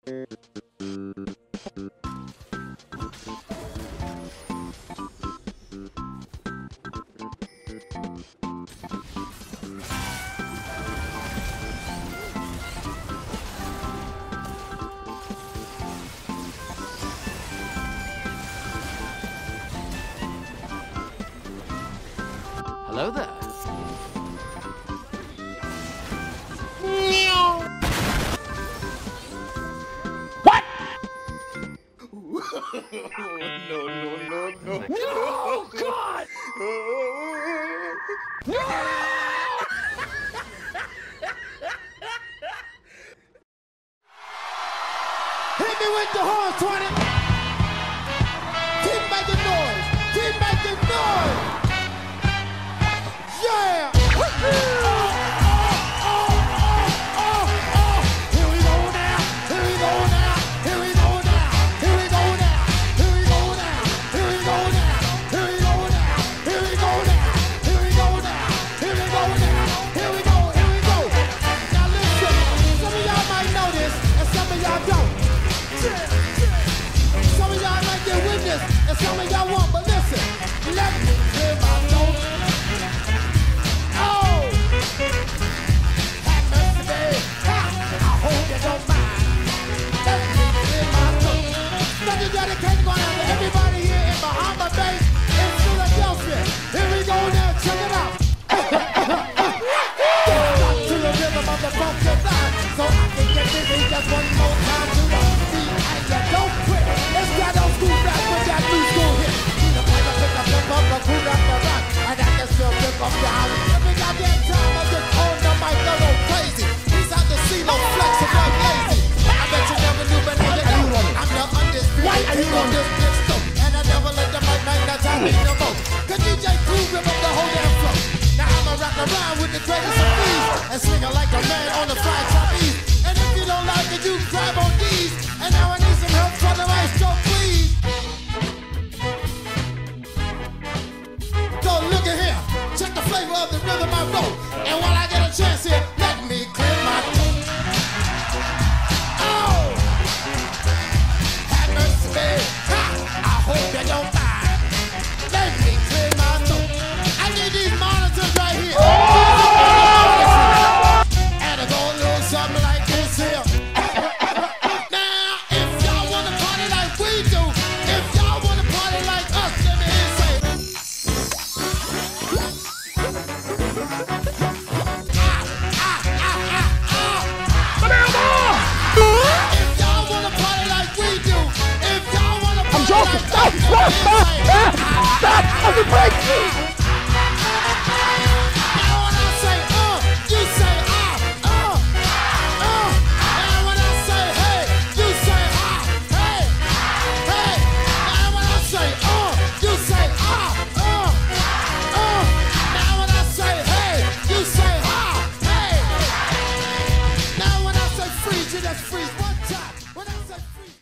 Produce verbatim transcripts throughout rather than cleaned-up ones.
Hello there. What? no, no, no, no. No, God! No! Hit me with the horn, twenty. Keep making noise. Keep making noise. Yeah. Oh, oh, oh, oh, oh. Here we go now. Here we go now. Here we go now. Here we go now. Here we go now. Here we go now. Here we go now. Here we go now. Here we go now. Here we go now. Here we go. Here we go. Now listen. Some of y'all might know this, and some of y'all don't. Some of y'all might get witness, and some of y'all won't, but listen, let me clear my throat. Oh! Have mercy, babe. Ha! I hope you don't mind. Let me clear my throat. Special dedication going out to everybody here in Bahama Bay, in Philadelphia. Here we go now, check it out. Stop to the rhythm of the funky line, so I can get busy just one more time to the beat, and you don't quit. Let's get old school back with that new school hit. Need a player pick up the bump, a cool up the rock, and I can still pick up the house. Every goddamn time I just on the mic, I go crazy. He's out to see no flexing like lazy. I bet you never knew, but now you know. I'm the undisputed king on this pistol, and I never let the mic magnetize me no more. Cause D J Cool rip up the whole damn flow. Now I'ma rock around with the greatest of these, and swing it like a man on the fried trapeze. And if you don't like it, you grab on these. And now I need some help from the maestro, please. So look at here, check the flavor of the rhythm I wrote. And while I get a chance here, let me clear my throat. Oh, have mercy, babe. Ha! I hope you don't mind. Let me clear my throat. I need these monitors right here. And I go a little something like this here. Now, if y'all wanna party like we do, if y'all wanna party like us, let me hear say. Ah, ah, ah, ah, ah. If y'all wanna party like we do, if y'all wanna party I'm joking. Like stop, stop, stop, stop, stop, I'm gonna break you. Now when I say uh, you say ah, uh, uh. Now when I say hey, you say ah, hey, hey. Now when I say uh, you say ah, uh, uh. Now when I say hey, you say ah, hey. Now when I say freeze, you just freeze one time. When I say freeze.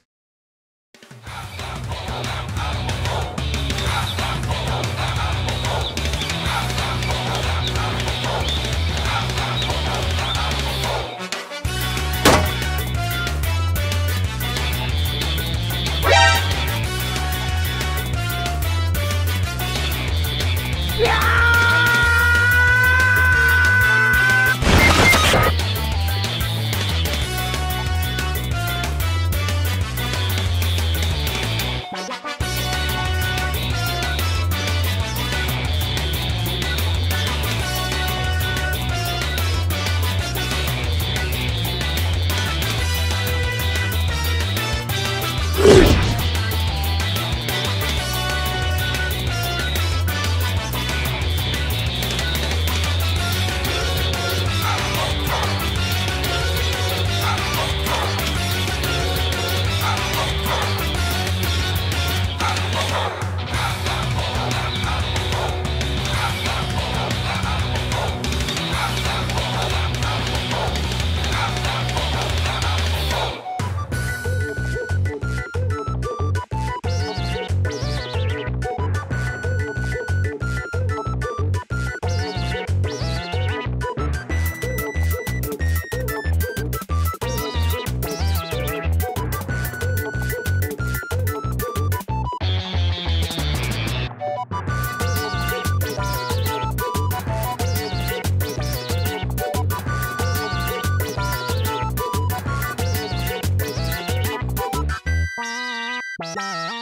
Bye.